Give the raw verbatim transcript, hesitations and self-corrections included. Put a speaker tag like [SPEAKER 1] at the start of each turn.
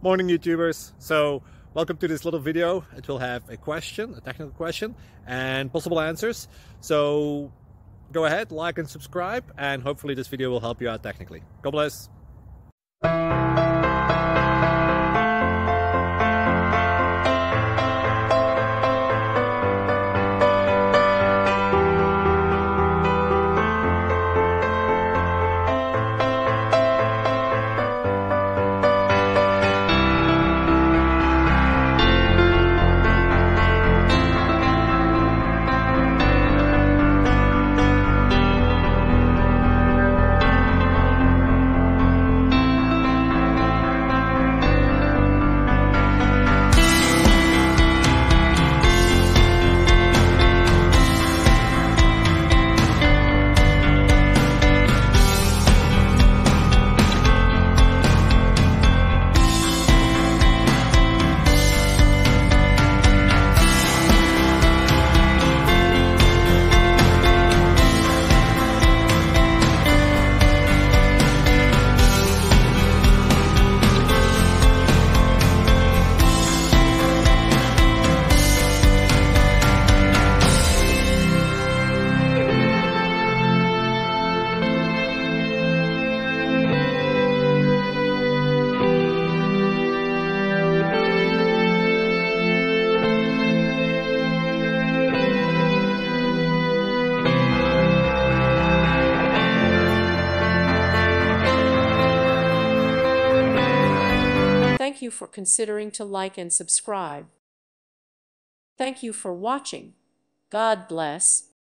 [SPEAKER 1] Morning YouTubers. So welcome to this little video. It will have a question, a technical question, and possible answers. So go ahead, like and subscribe, and hopefully this video will help you out technically. God bless.
[SPEAKER 2] Thank you for considering to like and subscribe. Thank you for watching. God bless.